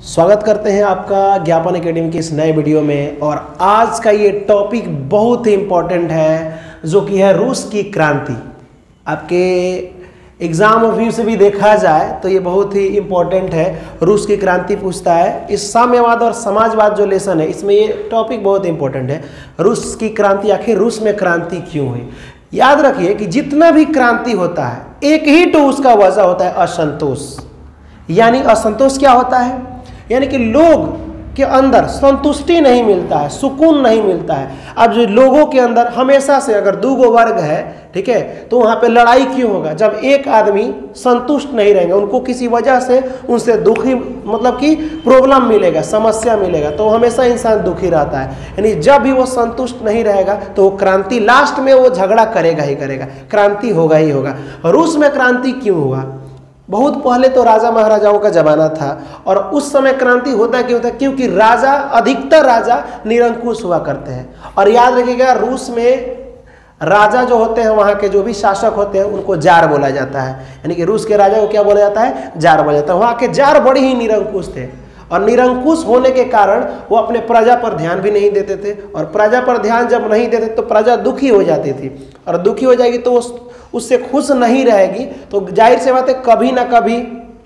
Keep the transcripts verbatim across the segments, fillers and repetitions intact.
स्वागत करते हैं आपका ज्ञापन एकेडमी के इस नए वीडियो में। और आज का ये टॉपिक बहुत ही इम्पोर्टेंट है, जो कि है रूस की क्रांति। आपके एग्जाम व्यू से भी देखा जाए तो ये बहुत ही इम्पोर्टेंट है। रूस की क्रांति पूछता है। इस साम्यवाद और समाजवाद जो लेसन है, इसमें ये टॉपिक बहुत इंपॉर्टेंट है। रूस की क्रांति, आखिर रूस में क्रांति क्यों हुई। याद रखिए कि जितना भी क्रांति होता है, एक ही तो उसका वजह होता है असंतोष। यानी असंतोष क्या होता है, यानी कि लोग के अंदर संतुष्टि नहीं मिलता है, सुकून नहीं मिलता है। अब जो लोगों के अंदर हमेशा से अगर दो गो वर्ग है, ठीक है, तो वहाँ पे लड़ाई क्यों होगा। जब एक आदमी संतुष्ट नहीं रहेंगे, उनको किसी वजह से उनसे दुखी मतलब कि प्रॉब्लम मिलेगा, समस्या मिलेगा, तो हमेशा इंसान दुखी रहता है। यानी जब भी वो संतुष्ट नहीं रहेगा तो वो क्रांति लास्ट में वो झगड़ा करेगा ही करेगा, क्रांति होगा ही होगा। रूस में क्रांति क्यों हुआ। बहुत पहले तो राजा महाराजाओं का जमाना था, और उस समय क्रांति होता क्यों था, क्योंकि राजा, अधिकतर राजा निरंकुश हुआ करते हैं। और याद रखिएगा, रूस में राजा जो होते हैं, वहाँ के जो भी शासक होते हैं, उनको जार बोला जाता है। यानी कि रूस के राजा को क्या बोला जाता है, जार बोला जाता है। वहाँ के जार बड़े ही निरंकुश थे, और निरंकुश होने के कारण वो अपने प्रजा पर ध्यान भी नहीं देते थे। और प्रजा पर ध्यान जब नहीं देते तो प्रजा दुखी हो जाती थी, और दुखी हो जाएगी तो वो उससे खुश नहीं रहेगी। तो जाहिर सी बात है, कभी ना कभी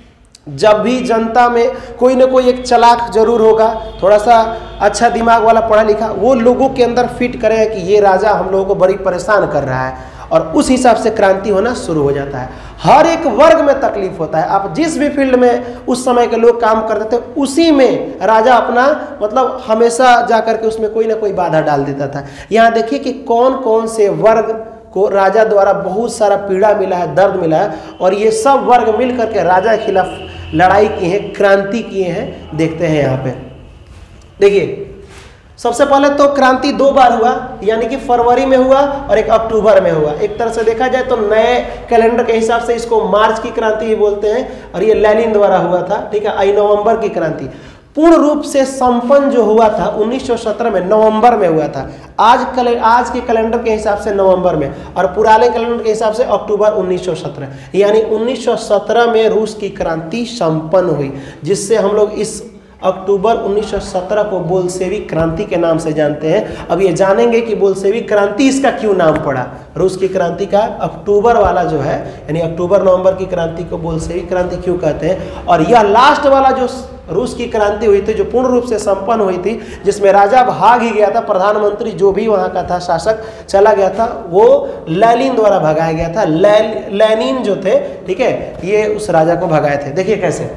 जब भी जनता में कोई ना कोई एक चालाक जरूर होगा, थोड़ा सा अच्छा दिमाग वाला पढ़ा लिखा, वो लोगों के अंदर फिट करेगा कि ये राजा हम लोगों को बड़ी परेशान कर रहा है, और उस हिसाब से क्रांति होना शुरू हो जाता है। हर एक वर्ग में तकलीफ होता है। आप जिस भी फील्ड में उस समय के लोग काम करते थे, उसी में राजा अपना मतलब हमेशा जा करके उसमें कोई ना कोई बाधा डाल देता था। यहाँ देखिए कि कौन कौन से वर्ग को राजा द्वारा बहुत सारा पीड़ा मिला है, दर्द मिला है, और ये सब वर्ग मिल करके राजा के खिलाफ लड़ाई की है, क्रांति किए हैं। देखते हैं यहाँ पे, देखिए सबसे पहले तो क्रांति दो बार हुआ, यानी कि फरवरी में हुआ और एक अक्टूबर में हुआ। एक तरह से देखा जाए तो नए कैलेंडर के हिसाब से इसको मार्च की क्रांति भी बोलते हैं, और ये लेनिन द्वारा हुआ था, ठीक है। आई नवंबर की क्रांति पूर्ण रूप से संपन्न जो हुआ था उन्नीस सौ सत्रह में, नवंबर में हुआ था। आज कले आज के कैलेंडर के हिसाब से नवंबर में, और पुराने कैलेंडर के हिसाब से अक्टूबर उन्नीस सौ सत्रह। यानी उन्नीस सौ सत्रह में रूस की क्रांति संपन्न हुई, जिससे हम लोग इस अक्टूबर उन्नीस सौ सत्रह को बोल्शेविक क्रांति के नाम से जानते हैं। अब ये जानेंगे कि बोल्शेविक क्रांति इसका क्यों नाम पड़ा। रूस की क्रांति का अक्टूबर वाला जो है, यानी अक्टूबर नवंबर की क्रांति को बोल्शेविक क्रांति क्यों कहते हैं। और यह लास्ट वाला जो रूस की क्रांति हुई थी, जो पूर्ण रूप से संपन्न हुई थी, जिसमें राजा भाग ही गया था, प्रधानमंत्री जो भी वहाँ का था शासक चला गया था, वो लेनिन द्वारा भगाया गया था। ले, लेनिन जो थे, ठीक है, ये उस राजा को भगाए थे। देखिए कैसे।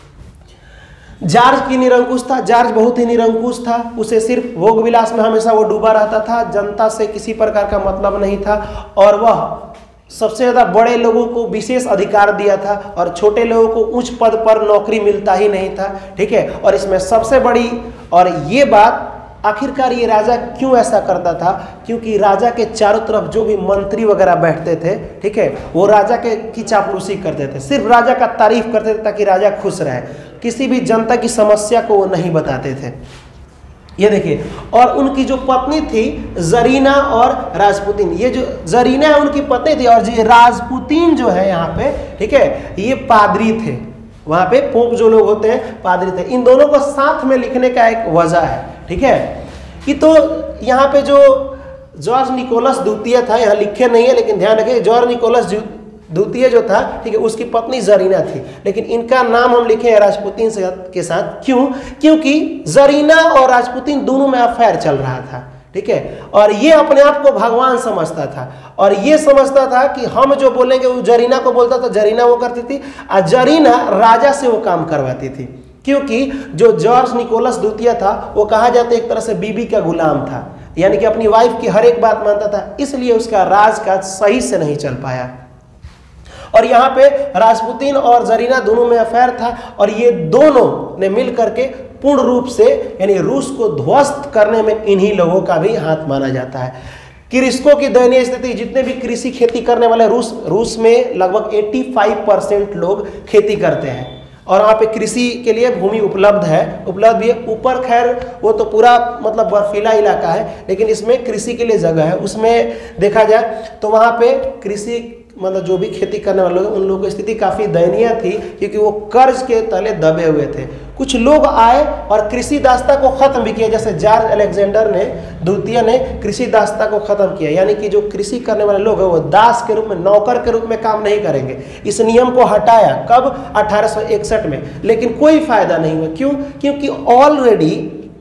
जॉर्ज की निरंकुश था, जॉर्ज बहुत ही निरंकुश था। उसे सिर्फ भोग विलास में हमेशा वो डूबा रहता था, जनता से किसी प्रकार का मतलब नहीं था, और वह सबसे ज़्यादा बड़े लोगों को विशेष अधिकार दिया था, और छोटे लोगों को उच्च पद पर नौकरी मिलता ही नहीं था, ठीक है। और इसमें सबसे बड़ी, और ये बात आखिरकार ये राजा क्यों ऐसा करता था, क्योंकि राजा के चारों तरफ जो भी मंत्री वगैरह बैठते थे, ठीक है, वो राजा के की चापलूसी करते थे, सिर्फ राजा का तारीफ करते थे ताकि राजा खुश रहे। किसी भी जनता की समस्या को वो नहीं बताते थे। ये देखिए, और उनकी जो पत्नी थी जरीना और राजपुतीन, ये जो जरीना है उनकी पत्नी थी, और जो राजपुतीन जो है यहाँ पे, ठीक है, ये पादरी थे। वहाँ पे पोप जो लोग होते हैं पादरी थे। इन दोनों को साथ में लिखने का एक वजह है, ठीक है, कि तो यहाँ पे जो जॉर्ज निकोलस द्वितीय था, यहाँ लिखे नहीं है लेकिन ध्यान रखिए, जॉर्ज निकोलस द्वितीय जो था, ठीक है, उसकी पत्नी जरीना थी, लेकिन इनका नाम हम लिखे हैं राजपुतीन के साथ। क्यों, क्योंकि जरीना और राजपुतीन दोनों में अफेयर चल रहा था, ठीक है, और ये अपने आप को भगवान समझता था, और ये समझता था कि हम जो बोलेंगे वो जरीना को बोलता था, जरीना वो करती थी, और जरीना राजा से वो काम करवाती थी। क्योंकि जो जॉर्ज निकोलस द्वितीय था, वो कहा जाता है एक तरह से बीबी का गुलाम था, यानी कि अपनी वाइफ की हर एक बात मानता था, इसलिए उसका राजकाज सही से नहीं चल पाया। और यहाँ पे राजपुतीन और जरीना दोनों में अफेयर था, और ये दोनों ने मिल करके पूर्ण रूप से यानी रूस को ध्वस्त करने में इन्हीं लोगों का भी हाथ माना जाता है। कृषकों की दयनीय स्थिति, जितने भी कृषि खेती करने वाले रूस रूस में लगभग पचासी परसेंट लोग खेती करते हैं, और वहाँ पे कृषि के लिए भूमि उपलब्ध है, उपलब्ध भी है। ऊपर खैर वो तो पूरा मतलब बर्फीला इलाका है, लेकिन इसमें कृषि के लिए जगह है। उसमें देखा जाए तो वहाँ पे कृषि मतलब जो भी खेती करने वाले लोग, उन लोगों की स्थिति काफ़ी दयनीय थी, क्योंकि वो कर्ज के तले दबे हुए थे। कुछ लोग आए और कृषि दासता को खत्म भी किया, जैसे जॉर्ज अलेक्जेंडर ने द्वितीय ने कृषि दासता को खत्म किया, यानी कि जो कृषि करने वाले लोग हैं वो दास के रूप में, नौकर के रूप में काम नहीं करेंगे। इस नियम को हटाया कब? अठारह सौ इकसठ में। लेकिन कोई फायदा नहीं हुआ। क्यों? क्योंकि ऑलरेडी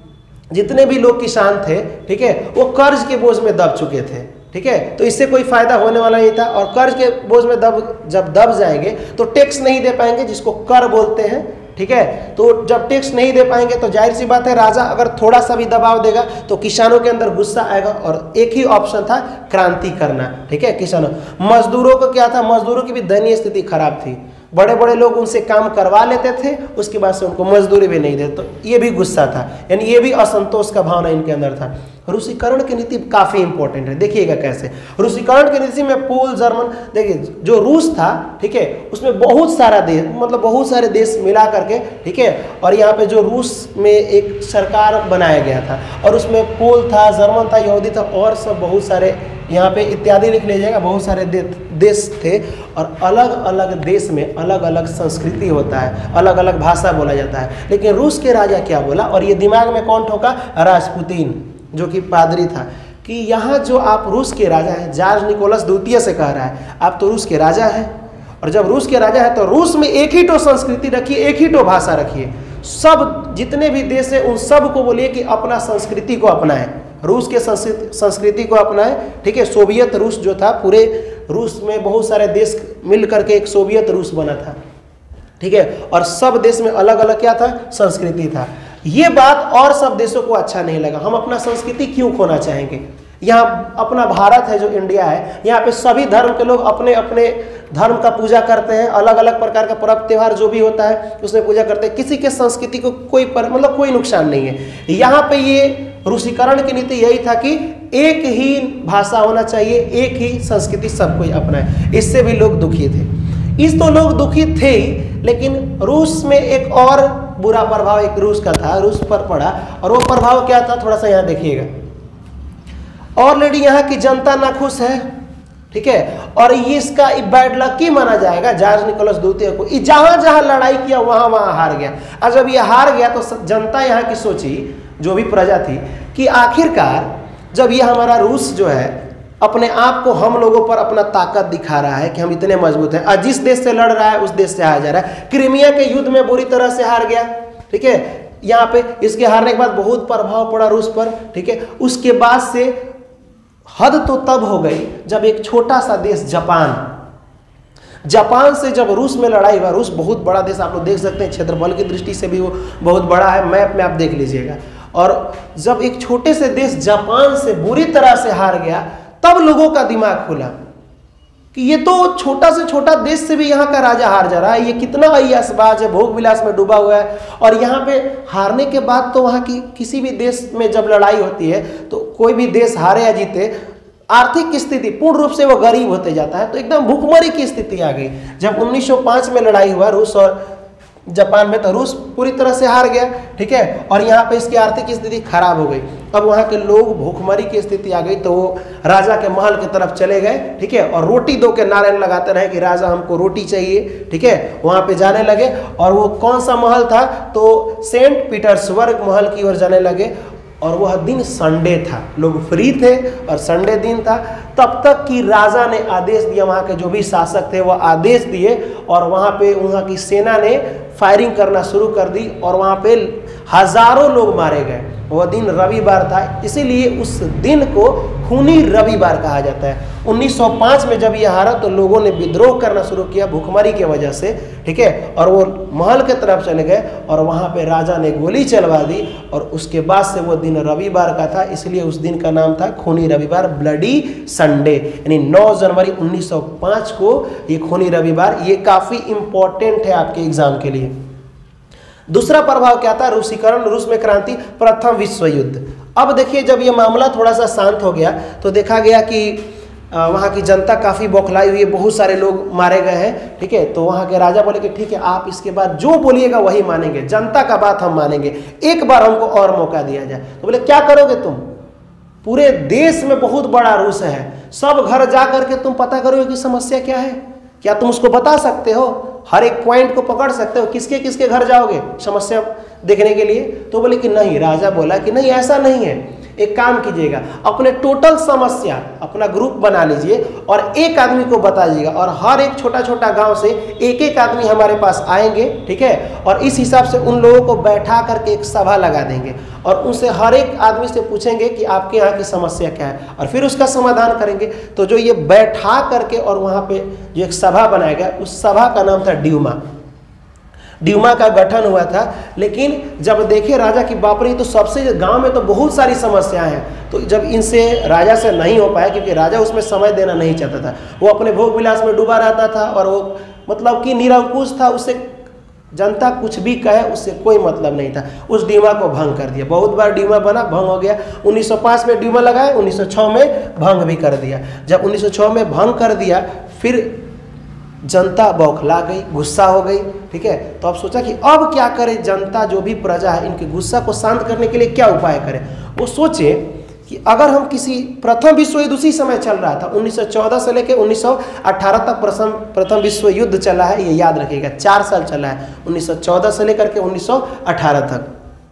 जितने भी लोग किसान थे, ठीक है, वो कर्ज के बोझ में दब चुके थे, ठीक है, तो इससे कोई फायदा होने वाला नहीं था। और कर्ज के बोझ में दब जब दब जाएंगे तो टैक्स नहीं दे पाएंगे, जिसको कर बोलते हैं, ठीक है। तो जब टैक्स नहीं दे पाएंगे तो जाहिर सी बात है राजा अगर थोड़ा सा भी दबाव देगा तो किसानों के अंदर गुस्सा आएगा, और एक ही ऑप्शन था क्रांति करना, ठीक है। किसानों, मजदूरों को क्या था? मजदूरों की भी दयनीय स्थिति खराब थी। बड़े बड़े लोग उनसे काम करवा लेते थे, उसके बाद से उनको मजदूरी भी नहीं देते, तो ये भी गुस्सा था, यानी ये भी असंतोष का भावना इनके अंदर था। रूसीकरण की नीति काफी इंपॉर्टेंट है, देखिएगा कैसे। रूसीकरण की नीति में पोल, जर्मन, देखिए जो रूस था, ठीक है, उसमें बहुत सारा देश, मतलब बहुत सारे देश मिला करके, ठीक है, और यहाँ पे जो रूस में एक सरकार बनाया गया था, और उसमें पोल था, जर्मन था, यहूदी था, और सब बहुत सारे यहाँ पे इत्यादि लिख लीजिएगा, बहुत सारे दे, देश थे। और अलग अलग देश में अलग अलग संस्कृति होता है, अलग अलग भाषा बोला जाता है। लेकिन रूस के राजा क्या बोला, और ये दिमाग में कौन ठोका? रास्पुतिन, जो कि पादरी था, कि यहाँ जो आप रूस के राजा हैं, जॉर्ज निकोलस द्वितीय से कह रहा है, आप तो रूस के राजा हैं, और जब रूस के राजा है तो रूस में एक ही तो संस्कृति रखिए, एक ही तो भाषा रखिए। सब जितने भी देश है उन सब को बोलिए कि अपना संस्कृति को अपनाएं, रूस के संस्कृति को अपनाएं, ठीक है। सोवियत रूस जो था, पूरे रूस में बहुत सारे देश मिल करके एक सोवियत रूस बना था, ठीक है, और सब देश में अलग अलग क्या था? संस्कृति था। ये बात और सब देशों को अच्छा नहीं लगा। हम अपना संस्कृति क्यों खोना चाहेंगे? यहाँ अपना भारत है जो इंडिया है, यहाँ पे सभी धर्म के लोग अपने अपने धर्म का पूजा करते हैं, अलग अलग प्रकार का पर्व त्योहार जो भी होता है उसमें पूजा करते हैं, किसी के संस्कृति को कोई पर मतलब कोई नुकसान नहीं है। यहाँ पे ये रूसीकरण की नीति यही था कि एक ही भाषा होना चाहिए, एक ही संस्कृति सब कोई अपनाए। इससे भी लोग दुखी थे। इस तो लोग दुखी थे ही, लेकिन रूस में एक और बुरा प्रभाव एक रूस का था, रूस पर पड़ा, और वो प्रभाव क्या था? थोड़ा सा यहाँ देखिएगा। ऑलरेडी यहाँ की जनता नाखुश है, ठीक है, और ये इसका बैड लक ही माना जाएगा जॉर्ज निकोलस द्वितीय को। जहां जहां लड़ाई किया वहां वहां हार गया। और जब ये हार गया तो जनता यहाँ की सोची, जो भी प्रजा थी, कि आखिरकार जब ये हमारा रूस जो है अपने आप को हम लोगों पर अपना ताकत दिखा रहा है कि हम इतने मजबूत हैं, और जिस देश से लड़ रहा है उस देश से हार जा रहा है। क्रीमिया के युद्ध में बुरी तरह से हार गया, ठीक है, यहाँ पे इसके हारने के बाद बहुत प्रभाव पड़ा रूस पर, ठीक है। उसके बाद से हद तो तब हो गई जब एक छोटा सा देश जापान जापान से जब रूस में लड़ाई हुआ। रूस बहुत बड़ा देश, आप लोग देख सकते हैं, क्षेत्रफल की दृष्टि से भी वो बहुत बड़ा है, मैप में आप देख लीजिएगा। और जब एक छोटे से देश जापान से बुरी तरह से हार गया, तब लोगों का दिमाग खुला कि ये तो छोटा से छोटा देश से भी यहाँ का राजा हार जा रहा है, ये कितना ऐशबाज है, भोग विलास में डूबा हुआ है। और यहाँ पे हारने के बाद तो वहाँ की किसी भी देश में जब लड़ाई होती है तो कोई भी देश हारे या जीते, आर्थिक स्थिति पूर्ण रूप से वो गरीब होते जाता है। तो एकदम भूखमरी की स्थिति आ गई। जब उन्नीस सौ पाँच में लड़ाई हुआ रूस और जापान में, तो रूस पूरी तरह से हार गया, ठीक है, और यहाँ पे इसकी आर्थिक स्थिति खराब हो गई। अब वहाँ के लोग भूखमरी की स्थिति आ गई, तो वो राजा के महल की तरफ चले गए, ठीक है, और रोटी दो के नारे लगाते रहे कि राजा हमको रोटी चाहिए, ठीक है। वहाँ पे जाने लगे, और वो कौन सा महल था? तो सेंट पीटर्सबर्ग महल की ओर जाने लगे। और वह दिन संडे था, लोग फ्री थे और संडे दिन था। तब तक कि राजा ने आदेश दिया, वहाँ के जो भी शासक थे वो आदेश दिए, और वहाँ पे वहाँ की सेना ने फायरिंग करना शुरू कर दी, और वहाँ पे हजारों लोग मारे गए। वह दिन रविवार था, इसीलिए उस दिन को खूनी रविवार कहा जाता है। उन्नीस सौ पाँच में जब यह हारा तो लोगों ने विद्रोह करना शुरू किया भूखमरी के वजह से, ठीक है, और वो महल के तरफ चले गए, और वहाँ पे राजा ने गोली चलवा दी, और उसके बाद से वो दिन रविवार का था, इसलिए उस दिन का नाम था खूनी रविवार, ब्लडी संडे। यानी नौ जनवरी उन्नीस सौ पाँच को ये खूनी रविवार, ये काफ़ी इंपॉर्टेंट है आपके एग्जाम के लिए। दूसरा प्रभाव क्या था? रूसीकरण, रूस में क्रांति, प्रथम विश्व युद्ध। अब देखिए, जब ये मामला थोड़ा सा शांत हो गया तो देखा गया कि वहाँ की जनता काफ़ी बौखलाई हुई है, बहुत सारे लोग मारे गए हैं, ठीक है। तो वहाँ के राजा बोले कि ठीक है, आप इसके बाद जो बोलिएगा वही मानेंगे, जनता का बात हम मानेंगे, एक बार हमको और मौका दिया जाए। तो बोले क्या करोगे तुम? पूरे देश में बहुत बड़ा रूस है, सब घर जा करके तुम पता करोगे कि समस्या क्या है, क्या तुम उसको बता सकते हो? हर एक पॉइंट को पकड़ सकते हो? किसके किसके घर जाओगे समस्या देखने के लिए? तो बोले कि नहीं। राजा बोला कि नहीं, ऐसा नहीं है, एक काम कीजिएगा, अपने टोटल समस्या अपना ग्रुप बना लीजिए और एक आदमी को बताइएगा, और हर एक छोटा छोटा गांव से एक एक आदमी हमारे पास आएंगे, ठीक है, और इस हिसाब से उन लोगों को बैठा करके एक सभा लगा देंगे और उनसे हर एक आदमी से पूछेंगे कि आपके यहाँ की समस्या क्या है, और फिर उसका समाधान करेंगे। तो जो ये बैठा करके और वहाँ पे जो एक सभा बनाया गया, उस सभा का नाम था ड्यूमा। ड्यूमा का गठन हुआ था। लेकिन जब देखे राजा की बाप रे, तो सबसे गांव में तो बहुत सारी समस्याएं हैं, तो जब इनसे राजा से नहीं हो पाया, क्योंकि राजा उसमें समय देना नहीं चाहता था, वो अपने भोग विलास में डूबा रहता था और वो मतलब कि निरंकुश था, उससे जनता कुछ भी कहे उससे कोई मतलब नहीं था। उस ड्यूमा को भंग कर दिया। बहुत बार ड्यूमा बना, भंग हो गया। उन्नीस सौ पाँच में ड्यूमा लगाया, उन्नीस सौ छह में भंग भी कर दिया। जब उन्नीस सौ छह में भंग कर दिया, फिर जनता बौखला गई, गुस्सा हो गई, ठीक है। तो अब सोचा कि अब क्या करे, जनता जो भी प्रजा है इनके गुस्सा को शांत करने के लिए क्या उपाय करें। वो सोचे कि अगर हम किसी, प्रथम विश्व युद्ध उसी समय चल रहा था, उन्नीस सौ चौदह से लेकर उन्नीस सौ अठारह तक प्रथम प्रथम विश्व युद्ध चला है, ये याद रखिएगा, चार साल चला है, उन्नीस सौ चौदह से लेकर के उन्नीस सौ अठारह तक।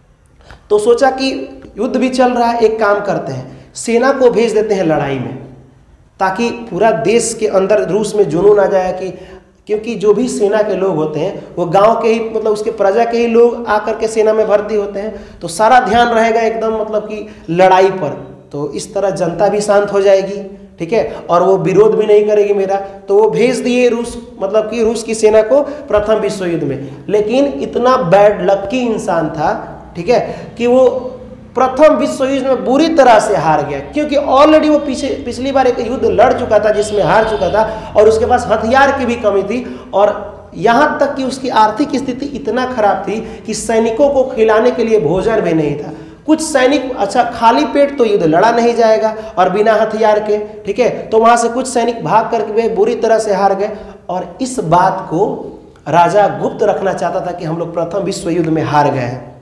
तो सोचा कि युद्ध भी चल रहा है, एक काम करते हैं, सेना को भेज देते हैं लड़ाई में, ताकि पूरा देश के अंदर रूस में जुनून आ जाए कि, क्योंकि जो भी सेना के लोग होते हैं वो गांव के ही, मतलब उसके प्रजा के ही लोग आकर के सेना में भर्ती होते हैं, तो सारा ध्यान रहेगा एकदम मतलब कि लड़ाई पर। तो इस तरह जनता भी शांत हो जाएगी, ठीक है, और वो विरोध भी नहीं करेगी मेरा। तो वो भेज दिए रूस, मतलब कि रूस की सेना को प्रथम विश्व युद्ध में। लेकिन इतना बैड लकी इंसान था, ठीक है, कि वो प्रथम विश्व युद्ध में बुरी तरह से हार गया, क्योंकि ऑलरेडी वो पीछे पिछली बार एक युद्ध लड़ चुका था जिसमें हार चुका था, और उसके पास हथियार की भी कमी थी, और यहाँ तक कि उसकी आर्थिक स्थिति इतना खराब थी कि सैनिकों को खिलाने के लिए भोजन भी नहीं था। कुछ सैनिक, अच्छा खाली पेट तो युद्ध लड़ा नहीं जाएगा और बिना हथियार के, ठीक है, तो वहाँ से कुछ सैनिक भाग करके वे बुरी तरह से हार गए। और इस बात को राजा गुप्त रखना चाहता था कि हम लोग प्रथम विश्व युद्ध में हार गए हैं।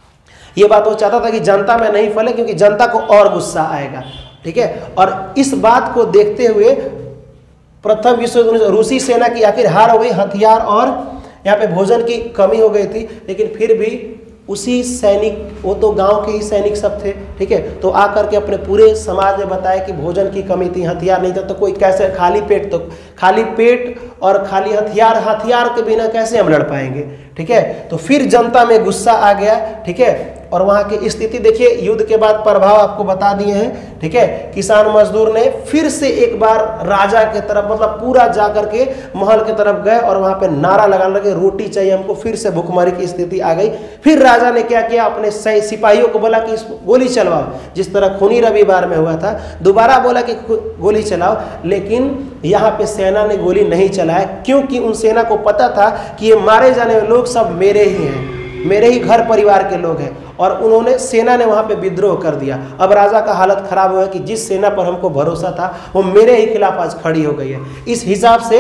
ये बात वो चाहता था कि जनता में नहीं फैले, क्योंकि जनता को और गुस्सा आएगा, ठीक है। और इस बात को देखते हुए प्रथम विश्व युद्ध में रूसी सेना की आखिर हार हो गई, हथियार और यहाँ पे भोजन की कमी हो गई थी। लेकिन फिर भी उसी सैनिक, वो तो गांव के ही सैनिक सब थे, ठीक है, तो आकर के अपने पूरे समाज में बताया कि भोजन की कमी थी, हथियार नहीं था, तो कोई कैसे, खाली पेट, तो खाली पेट और खाली हथियार, हथियार के बिना कैसे हम लड़ पाएंगे, ठीक है। तो फिर जनता में गुस्सा आ गया, ठीक है, और वहाँ की स्थिति देखिए, युद्ध के बाद प्रभाव आपको बता दिए हैं, ठीक है। किसान मजदूर ने फिर से एक बार राजा के तरफ, मतलब पूरा जा करके महल के तरफ गए और वहाँ पे नारा लगाने लगे, रोटी चाहिए हमको। फिर से भुखमरी की स्थिति आ गई। फिर राजा ने क्या किया, अपने सिपाहियों को बोला कि गोली चलवाओ, जिस तरह खूनी रविवार में हुआ था, दोबारा बोला कि गोली चलाओ। लेकिन यहाँ पे सेना ने गोली नहीं चलाया, क्योंकि उन सेना को पता था कि ये मारे जाने वाले लोग सब मेरे ही हैं, मेरे ही घर परिवार के लोग हैं। और उन्होंने, सेना ने वहां पे विद्रोह कर दिया। अब राजा का हालत खराब हुआ कि जिस सेना पर हमको भरोसा था वो मेरे ही खिलाफ आज खड़ी हो गई है। इस हिसाब से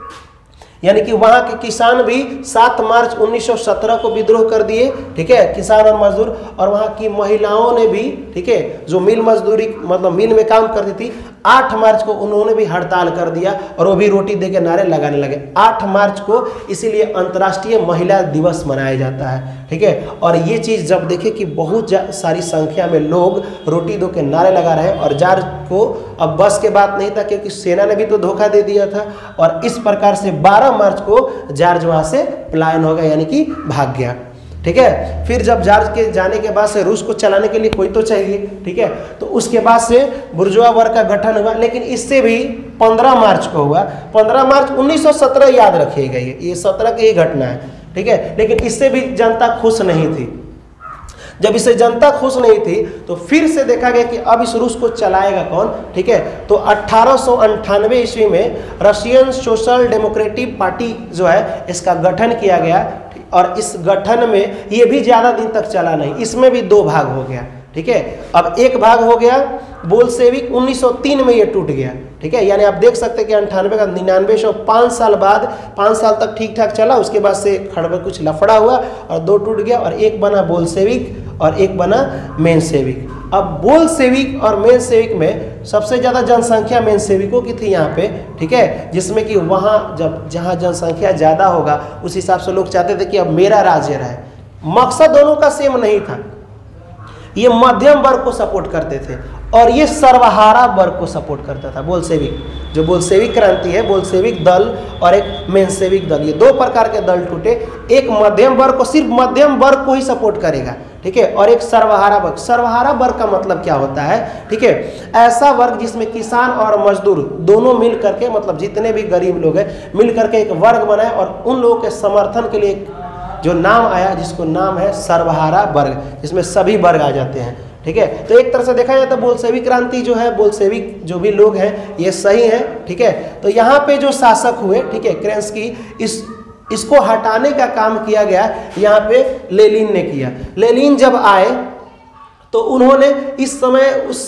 यानी कि वहां के किसान भी सात मार्च उन्नीस सौ सत्रह को विद्रोह कर दिए, ठीक है, किसान और मजदूर। और वहां की महिलाओं ने भी, ठीक है, जो मिल मजदूरी, मतलब मिल में काम करती थी, आठ मार्च को उन्होंने भी हड़ताल कर दिया और वो भी रोटी दे के नारे लगाने लगे। आठ मार्च को इसीलिए अंतर्राष्ट्रीय महिला दिवस मनाया जाता है, ठीक है। और ये चीज़ जब देखे कि बहुत सारी संख्या में लोग रोटी दो के नारे लगा रहे हैं, और जार को अब बस के बात नहीं था, क्योंकि सेना ने भी तो धोखा दे दिया था। और इस प्रकार से बारह मार्च को जार्ज वहाँ से पलायन हो गया, यानी कि भाग गया, ठीक है। फिर जब जार्ज के जाने के बाद से रूस को चलाने के लिए कोई तो चाहिए, ठीक है, तो उसके बाद से बुर्जुआ वर्ग का गठन हुआ। लेकिन इससे भी पंद्रह मार्च को हुआ, पंद्रह मार्च उन्नीस सौ सत्रह, याद रखिएगा, ये ये सत्रह की ही घटना है, ठीक है। लेकिन इससे भी जनता खुश नहीं थी। जब इससे जनता खुश नहीं थी तो फिर से देखा गया कि अब इस रूस को चलाएगा कौन, ठीक है। तो अठारह सौ अंठानवे ईस्वी में रशियन सोशल डेमोक्रेटिक पार्टी जो है, इसका गठन किया गया। और इस गठन में ये भी ज़्यादा दिन तक चला नहीं, इसमें भी दो भाग हो गया, ठीक है। अब एक भाग हो गया बोल्शेविक, उन्नीस सौ तीन में ये टूट गया, ठीक है। यानी आप देख सकते हैं कि अंठानवे का निन्यानवे सौ पाँच साल बाद, पाँच साल तक ठीक ठाक चला, उसके बाद से खड़बड़ कुछ लफड़ा हुआ और दो टूट गया, और एक बना बोल्शेविक और एक बना मेनशेविक। अब बोल्शेविक और मेनशेविक में सबसे ज़्यादा जनसंख्या मेंसेविकों की थी यहाँ पे, ठीक है, जिसमें कि वहाँ जब जहाँ जनसंख्या ज़्यादा होगा उस हिसाब से लोग चाहते थे कि अब मेरा राज्य रहे। मकसद दोनों का सेम नहीं था। ये मध्यम वर्ग को सपोर्ट करते थे और ये सर्वहारा वर्ग को सपोर्ट करता था। बोल्शेविक, जो बोल्शेविक क्रांति है, बोल्शेविक दल और एक मेंशेविक दल, ये दो प्रकार के दल टूटे। एक मध्यम वर्ग को, सिर्फ मध्यम वर्ग को ही सपोर्ट करेगा, ठीक है, और एक सर्वहारा वर्ग। सर्वहारा वर्ग का मतलब क्या होता है, ठीक है, ऐसा वर्ग जिसमें किसान और मजदूर दोनों मिल करके, मतलब जितने भी गरीब लोग हैं मिल करके एक वर्ग बनाए और उन लोगों के समर्थन के लिए जो नाम आया, जिसको नाम है सर्वहारा वर्ग, जिसमें सभी वर्ग आ जाते हैं, ठीक है। तो एक तरह से देखा जाए तो बोल्शेविक क्रांति जो है, बोल्शेविक जो भी लोग हैं ये सही है, ठीक है। तो यहाँ पे जो शासक हुए, ठीक है, केरेंस्की, इस इसको हटाने का काम किया गया यहाँ पे लेनिन ने किया। लेनिन जब आए तो उन्होंने इस समय उस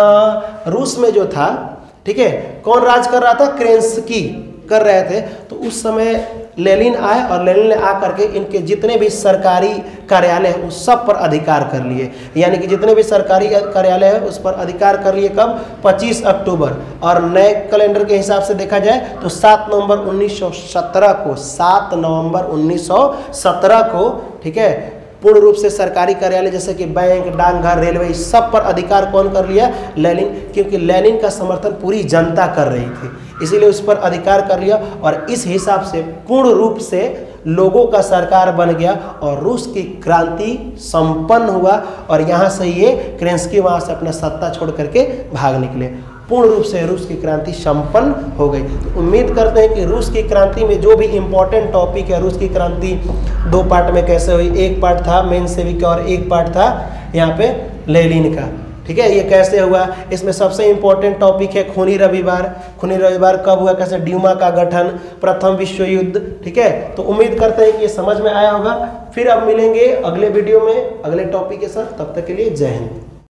आ, रूस में जो था, ठीक है, कौन राज कर रहा था, केरेंस्की कर रहे थे। तो उस समय लेनिन आए और लेनिन ने आकर के इनके जितने भी सरकारी कार्यालय हैं उस सब पर अधिकार कर लिए, यानी कि जितने भी सरकारी कार्यालय हैं उस पर अधिकार कर लिए। कब, पच्चीस अक्टूबर, और नए कैलेंडर के हिसाब से देखा जाए तो सात नवंबर उन्नीस सौ सत्रह को, सात नवंबर उन्नीस सौ सत्रह को, ठीक है, पूर्ण रूप से सरकारी कार्यालय जैसे कि बैंक, डाकघर, रेलवे, इस सब पर अधिकार कौन कर लिया, लेनिन, क्योंकि लेनिन का समर्थन पूरी जनता कर रही थी, इसीलिए उस पर अधिकार कर लिया और इस हिसाब से पूर्ण रूप से लोगों का सरकार बन गया और रूस की क्रांति संपन्न हुआ। और यहाँ से ये केरेंस्की वहाँ से अपना सत्ता छोड़ करके भाग निकले। पूर्ण रूप से रूस की क्रांति संपन्न हो गई। तो उम्मीद करते हैं कि रूस की क्रांति में जो भी इम्पोर्टेंट टॉपिक है, रूस की क्रांति दो पार्ट में कैसे हुई, एक पार्ट था मेंशेविक का और एक पार्ट था यहाँ पे लेनिन का, ठीक है, ये कैसे हुआ। इसमें सबसे इम्पोर्टेंट टॉपिक है खूनी रविवार। खूनी रविवार कब हुआ, कैसे, ड्यूमा का गठन, प्रथम विश्व युद्ध, ठीक है। तो उम्मीद करते हैं कि ये समझ में आया होगा। फिर अब मिलेंगे अगले वीडियो में अगले टॉपिक के साथ, तब तक के लिए जय हिंद।